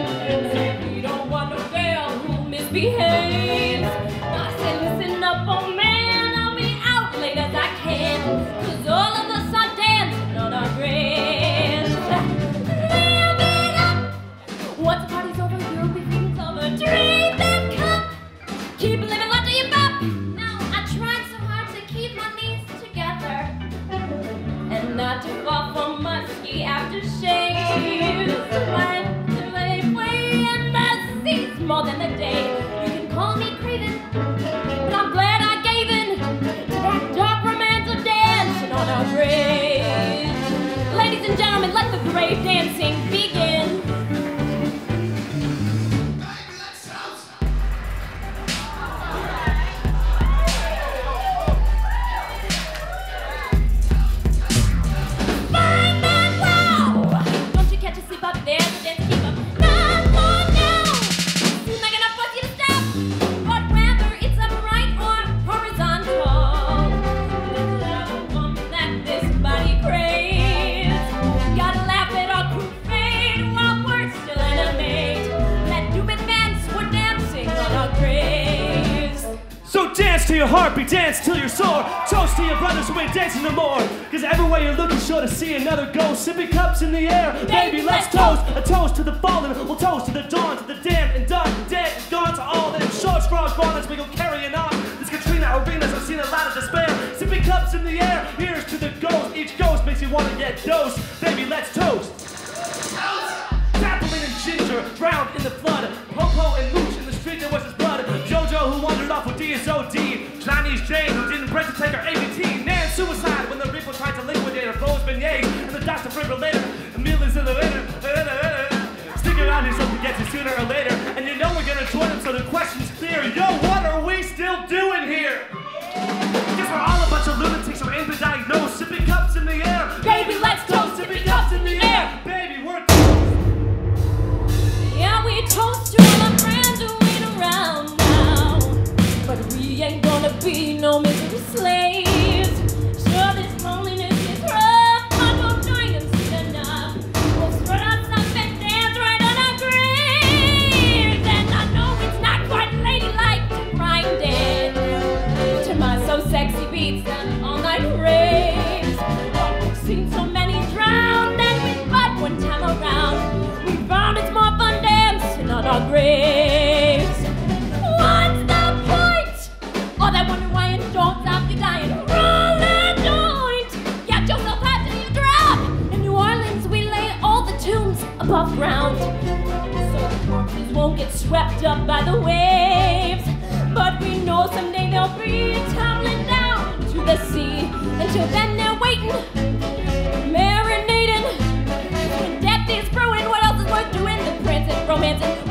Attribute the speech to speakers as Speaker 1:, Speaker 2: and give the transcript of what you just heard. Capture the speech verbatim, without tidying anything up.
Speaker 1: So we don't want a girl who misbehaves. I said, listen up, oh man, I'll be out late as I can, cause all of us are dancing on our graves. Live it up! Once the party's over, you'll be feeling over. Drink that cup! Keep living life till you bop! Now, I tried so hard to keep my knees together and not to fall from musky aftershaves. But the way and the seas more than a day. You can call me craven, but I'm glad I gave in to that dark romance of dancing on our graves. Ladies and gentlemen, let the grave dancing begin.
Speaker 2: Dance to your heartbeat, dance till you're sore. Toast to your brothers who ain't dancing no more. Cause everywhere you're looking sure to see another ghost. Sipping cups in the air, baby, let's toast. A toast to the fallen, we'll toast to the dawn, to the damned and dark, dead and gone, to all them short straws gone as we go carrying on. This Katrina arenas, I've seen a lot of despair. Sipping cups in the air, here's to the ghost. Each ghost makes you want to get dosed. Baby, let's toast. Dappling and ginger, drowned in the flood. Popo and Mooch in the street, there was his blood. Jojo who wandered off with D S O D. Chinese Jane who didn't break to take her A B T. Nan suicide when the Reaper tried to liquidate her. Rose beignets and the doctor defibrillator. Millions in the later. Stick around here so we get you sooner or later. And you know we're gonna join them so the question's clear. Yo, what are we still doing here? Guess we're all a bunch of lunatics who ain't been diagnosed. Sipping cups in the air.
Speaker 1: Baby, let's toast. Sipping cups in the air.
Speaker 2: Baby, we're toast.
Speaker 1: Yeah, we toast to all our friends who ain't around now. But we ain't gonna be no miserable slaves. Sure, this loneliness is rough, but we'll try and see enough. We'll spread out some and dance right on our graves. And I know it's not quite ladylike to grind it to my so sexy beats and all night raves. But we've seen so many drown that we but one time around. We found it's more fun dancing on our graves. What's the point? All that wonder why and don't stop the dying. Roll that joint. Get yourself out till you drop. In New Orleans, we lay all the tombs above ground, so the corpses won't get swept up by the waves. But we know someday they'll be tumbling down to the sea. Until then, they're waiting, marinating. When death is brewing, what else is worth doing? The prancing, romancing.